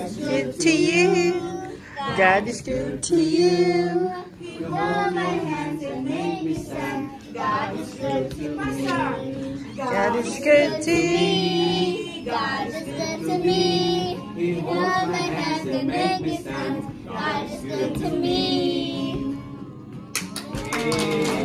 good to you. God is good to you. You hold my hands and make me stand. God is good to me. God is good to me. God is good to me. You hold my hands and make me stand. God is good to me.